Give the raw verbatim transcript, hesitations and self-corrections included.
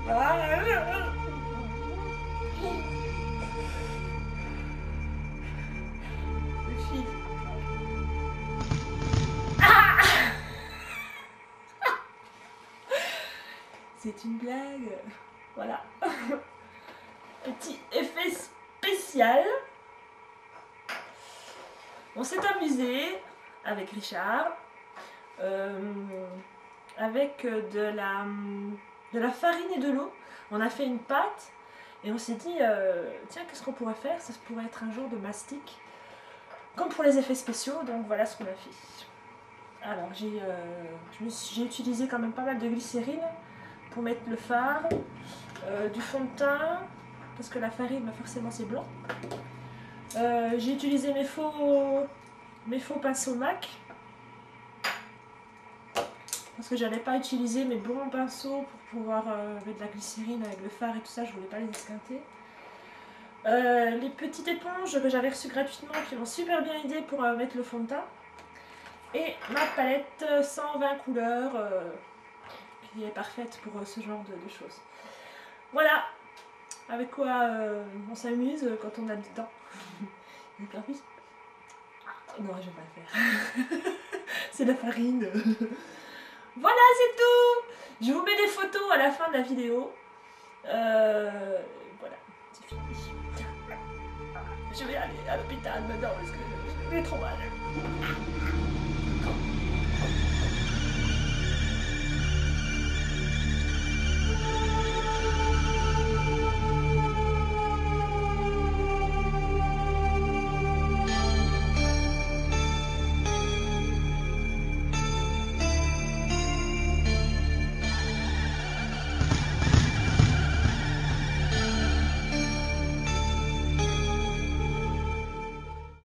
C'est une blague. Voilà. Petit effet spécial. On s'est amusé avec Richard. Euh, avec de la, de la farine et de l'eau. On a fait une pâte et on s'est dit, euh, tiens, qu'est-ce qu'on pourrait faire? Ça pourrait être un genre de mastic, comme pour les effets spéciaux, donc voilà ce qu'on a fait. Alors, j'ai euh, j'ai utilisé quand même pas mal de glycérine pour mettre le fard, euh, du fond de teint, parce que la farine, bah forcément, c'est blanc. Euh, j'ai utilisé mes faux, mes faux pinceaux MAC, parce que j'allais pas utiliser mes bons pinceaux pour pouvoir euh, mettre de la glycérine avec le fard et tout ça, je voulais pas les esquinter. Euh, les petites éponges que j'avais reçues gratuitement qui m'ont super bien aidé pour euh, mettre le fond de teint. Et ma palette cent vingt couleurs euh, qui est parfaite pour euh, ce genre de, de choses. Voilà avec quoi euh, on s'amuse quand on a du temps. Hyper plus. Non, je vais pas le faire. C'est la farine. Voilà, c'est tout. Je vous mets des photos à la fin de la vidéo. Euh, voilà, c'est fini. Je vais aller à l'hôpital maintenant parce que j'ai trop mal.